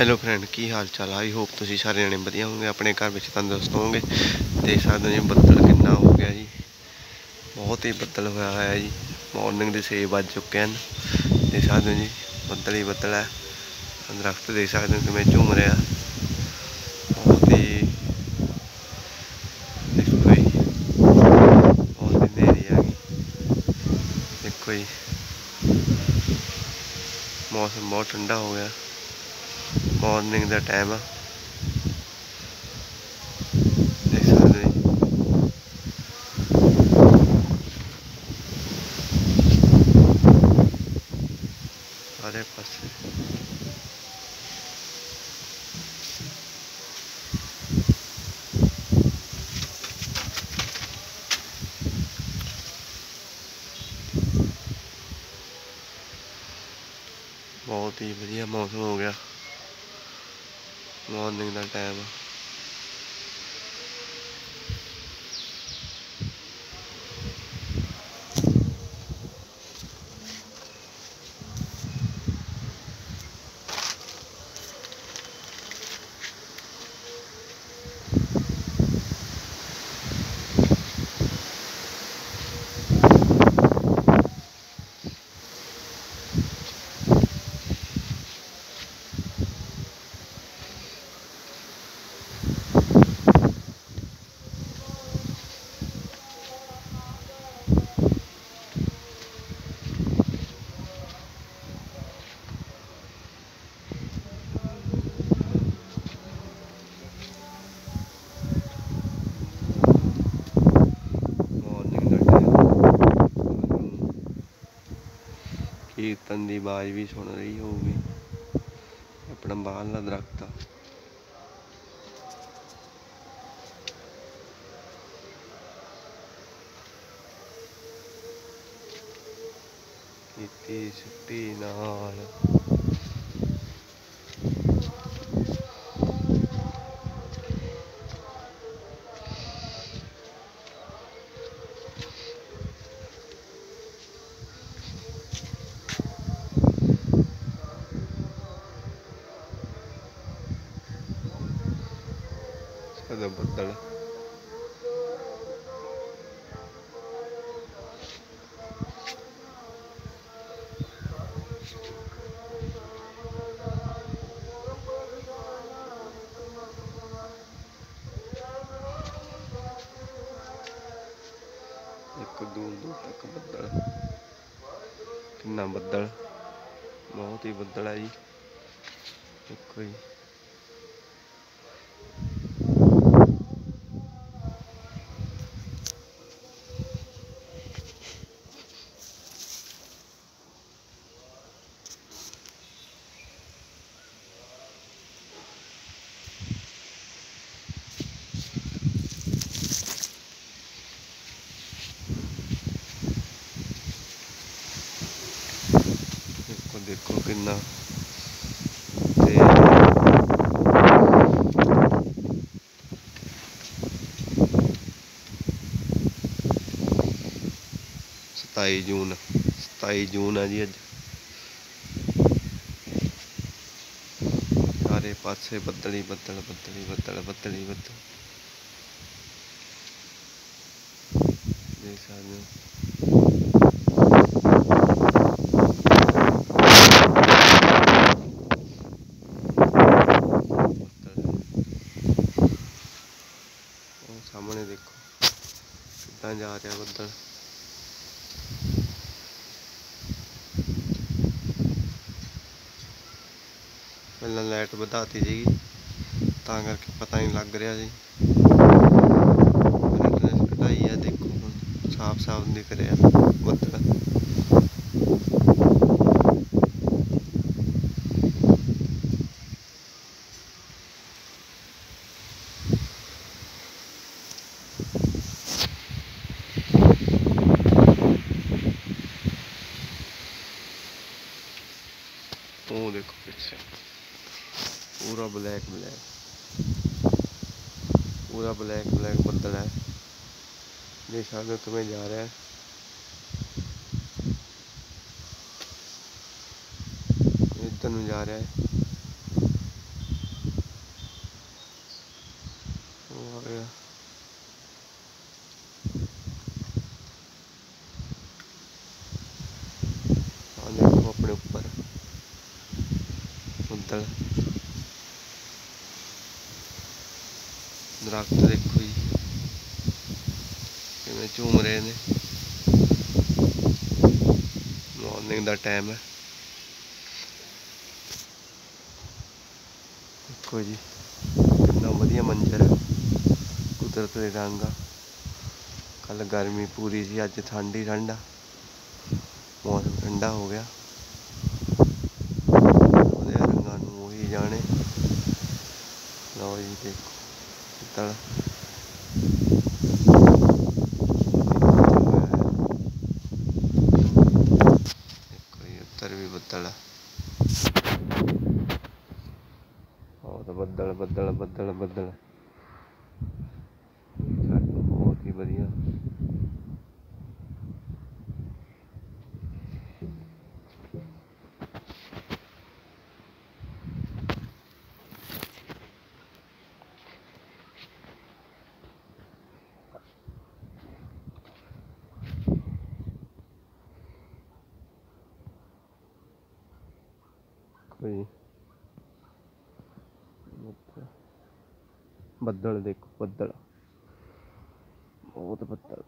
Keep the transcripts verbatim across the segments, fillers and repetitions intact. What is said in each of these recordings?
Hello friend, ਕੀ ਹਾਲ ਚਾਲ? I hope ਤੁਸੀਂ ਸਾਰੇ ਜਣੇ ਵਧੀਆ ਹੋਵੋਗੇ, ਆਪਣੇ ਘਰ ਵਿੱਚ ਤੰਦਰੁਸਤ ਹੋਵੋਗੇ। ਦੇਖ ਸਕਦੇ ਹੋ ਜੀ ਬੱਦਲ ਕਿੰਨਾ ਹੋ ਗਿਆ ਜੀ, ਬਹੁਤ ਹੀ ਬੱਦਲ ਹੋਇਆ ਹੋਇਆ ਜੀ। ਮਾਰਨਿੰਗ ਦੇ ਛੇ ਵੱਜ ਚੁੱਕੇ ਹਨ। ਦੇਖ ਸਕਦੇ ਹੋ ਜੀ ਬੱਦਲ ਹੀ ਬੱਦਲ ਹੈ। ਦਰਖਤ ਦੇਖ ਸਕਦੇ ਹੋ ਕਿਵੇਂ ਝੂਮ ਰਿਹਾ, ਬਹੁਤ ਹੀ ਦੇਖੋ ਜੀ, ਬਹੁਤ ਹੀ ਹਨੇਰੀ ਆ ਗਈ। ਦੇਖੋ ਜੀ ਮੌਸਮ ਬਹੁਤ ਠੰਡਾ ਹੋ ਗਿਆ, ਮਾਰਨਿੰਗ ਦਾ ਟਾਈਮ ਆ। ਦੇਖ ਸਕਦੇ ਜੀ ਸਾਰੇ ਪਾਸੇ ਬਹੁਤ ਹੀ ਵਧੀਆ ਮੌਸਮ ਹੋ ਗਿਆ, ਮਾਰਨਿੰਗ ਦਾ ਟਾਈਮ ਆ। ਕੀਰਤਨ ਦੀ ਆਵਾਜ਼ ਵੀ ਸੁਣ ਰਹੀ ਹੋਊਗੀ। ਆਪਣਾ ਬਾਹਰਲਾ ਦਰਖਤ ਆ। ਕੀਤੀ ਸਿੱਟੀ ਨਾਲ ਸਾਡਾ ਬੱਦਲ ਇੱਕ ਦੂਰ ਦੂਰ ਤੱਕ ਬੱਦਲ, ਕਿੰਨਾ ਬੱਦਲ, ਬਹੁਤ ਹੀ ਬੱਦਲ ਹੈ ਜੀ। ਦੇਖੋ ਜੀ ਦੇਖੋ ਕਿੰਨਾ ਤੇ ਸਤਾਈ ਜੂਨ ਸਤਾਈ ਜੂਨ ਆ ਜੀ ਅੱਜ। ਸਾਰੇ ਪਾਸੇ ਬੱਦਲ ਹੀ ਬੱਦਲ, ਬੱਦਲ ਹੀ ਬੱਦਲ, ਬੱਦਲ ਹੀ ਬੱਦਲ। ਦੇਖ ਸਕਦੇ ਹੋ ਸਾਹਮਣੇ, ਦੇਖੋ ਕਿੱਦਾਂ ਜਾ ਰਿਹਾ ਬੱਦਲ। ਪਹਿਲਾਂ ਲਾਈਟ ਵਧਾਤੀ ਸੀਗੀ ਤਾਂ ਕਰਕੇ ਪਤਾ ਨਹੀਂ ਲੱਗ ਰਿਹਾ ਸੀ। ਕਢਾਈ ਆ, ਦੇਖੋ ਹੁਣ ਸਾਫ਼ ਸਾਫ਼ ਦਿਖ ਰਿਹਾ ਬੱਦਲ। ਉਹ ਦੇਖੋ ਪਿੱਛੇ ਪੂਰਾ ਬਲੈਕ ਬਲੈਕ, ਪੂਰਾ ਬਲੈਕ ਬਲੈਕ ਬੱਦਲ ਹੈ। ਦੇਖ ਸਕਦੇ ਹੋ ਕਿਵੇਂ ਜਾ ਰਿਹਾ, ਇੱਧਰ ਨੂੰ ਜਾ ਰਿਹਾ ਹੈ। ਬੱਦਲ, ਦਰਖਤ ਦੇਖੋ ਜੀ ਕਿਵੇਂ ਝੂਮ ਰਹੇ ਨੇ। ਮਾਰਨਿੰਗ ਦਾ ਟਾਈਮ ਹੈ। ਦੇਖੋ ਜੀ ਕਿੰਨਾ ਵਧੀਆ ਮੰਜ਼ਰ ਹੈ, ਕੁਦਰਤ ਦੇ ਰੰਗ ਆ। ਕੱਲ ਗਰਮੀ ਪੂਰੀ ਸੀ, ਅੱਜ ਠੰਡ ਹੀ ਠੰਡ ਆ, ਮੌਸਮ ਠੰਡਾ ਹੋ ਗਿਆ। ਉਹਦੇ ਰੰਗਾਂ ਨੂੰ ਉਹੀ ਜਾਣੇ। ਲਓ ਜੀ ਦੇਖੋ ਬੱਦਲ, ਦੇਖੋ ਜੀ ਉੱਧਰ ਵੀ ਬੱਦਲ ਆ। ਬਹੁਤ ਬੱਦਲ ਬੱਦਲ ਬੱਦਲ ਬੱਦਲ, ਬਹੁਤ ਹੀ ਵਧੀਆ। ਕੋਈ ਬੱਦਲ ਦੇਖੋ, ਬੱਦਲ ਬਹੁਤ ਬੱਦਲ।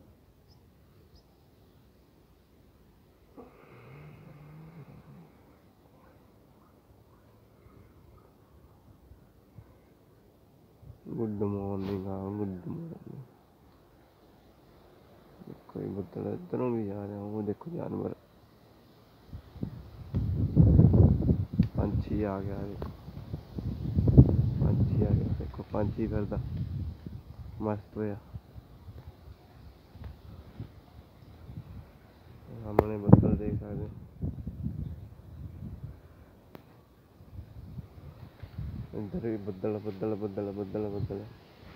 ਗੁੱਡ ਮਾਰਨਿੰਗ ਆ, ਗੁੱਡ ਮਾਰਨਿੰਗ। ਦੇਖੋ ਜੀ ਬੱਦਲ ਇੱਧਰੋਂ ਵੀ ਜਾ ਰਿਹਾ, ਉਹ ਦੇਖੋ ਜਾਨਵਰ, ਪੰਛੀ ਆ ਗਿਆ। ਦੇਖੋ ਪੰਛੀ ਆ ਗਿਆ, ਦੇਖੋ ਪੰਛੀ ਫਿਰਦਾ ਮਸਤ ਹੋਇਆ। ਸਾਹਮਣੇ ਬੱਦਲ ਦੇਖ ਸਕਦੇ, ਇੱਧਰ ਵੀ ਬੱਦਲ ਬੱਦਲ ਬੱਦਲ ਬੱਦਲ ਬੱਦਲ।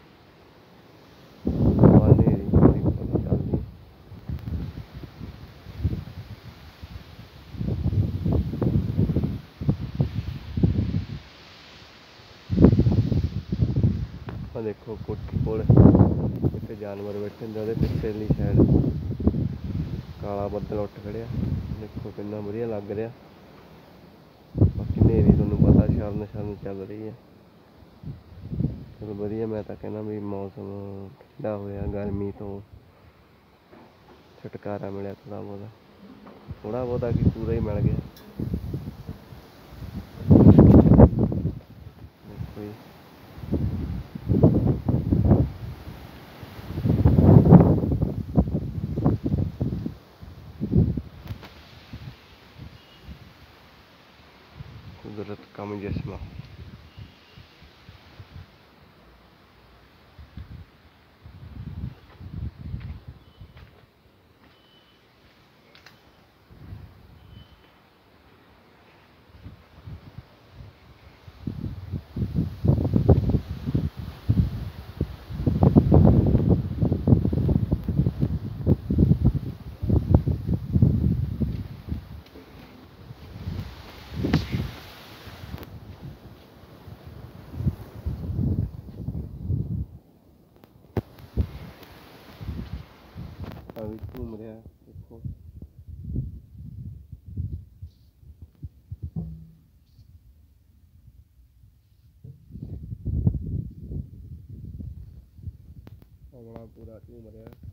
ਹਨੇਰੀ ਬੜੀ ਬੜੀ ਚੱਲਦੀ। ਆ ਦੇਖੋ ਕੋਠੀ ਕੋਲ ਇੱਕ ਜਾਨਵਰ ਬੈਠੇ ਹੁੰਦੇ, ਉਹਦੇ ਪਿੱਛੇਲੀ ਸਾਈਡ ਕਾਲਾ ਬੱਦਲ ਉੱਠ ਖੜਿਆ। ਦੇਖੋ ਕਿੰਨਾ ਵਧੀਆ ਲੱਗ ਰਿਹਾ। ਬਾਕੀ ਹਨੇਰੀ ਤੁਹਾਨੂੰ ਪਤਾ ਸ਼ਰਨ ਸ਼ਰਨ ਚੱਲ ਰਹੀ ਹੈ। ਚਲੋ ਵਧੀਆ, ਮੈਂ ਤਾਂ ਕਹਿੰਦਾ ਵੀ ਮੌਸਮ ਠੰਡਾ ਹੋਇਆ, ਗਰਮੀ ਤੋਂ ਛੁਟਕਾਰਾ ਮਿਲਿਆ ਥੋੜ੍ਹਾ ਬਹੁਤਾ, ਥੋੜ੍ਹਾ ਬਹੁਤਾ ਕੀ ਪੂਰਾ ਹੀ ਮਿਲ ਗਿਆ। ਦੇਖੋ ਜੀ कुदरत का मुजस्समा। भी घूम रहा है, देखो अगला पूरा घूम रहा है।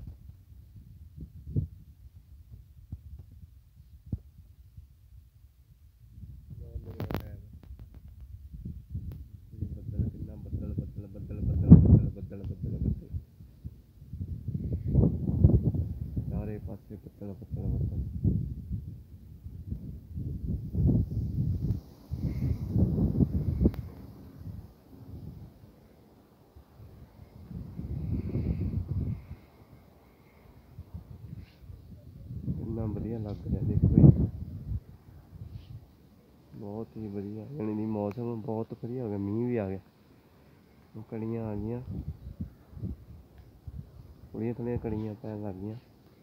बदल कितना बदल बदल बदल बदल बदल बदल बदल बदल चारे पासे बदल बदल बदल। कितना बढ़िया लग रहा देखो जी, बहुत ही बढ़िया। यानी मौसम बहुत बढ़िया हो गया, मींह भी आ गया, कड़ियाँ आ गई, थोड़िया थोड़िया कड़ियाँ पैन लग गई।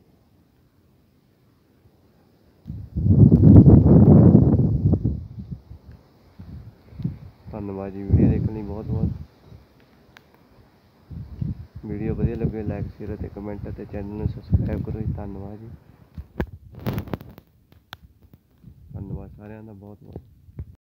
धन्यवाद जी वीडियो देखने लिए बहुत बहुत। वीडियो बढ़िया लगे लाइक शेयर और कमेंट और चैनल में सबसक्राइब करो जी। धन्यवाद जी, धन्यवाद सारिਆਂ ਦਾ बहुत बहुत।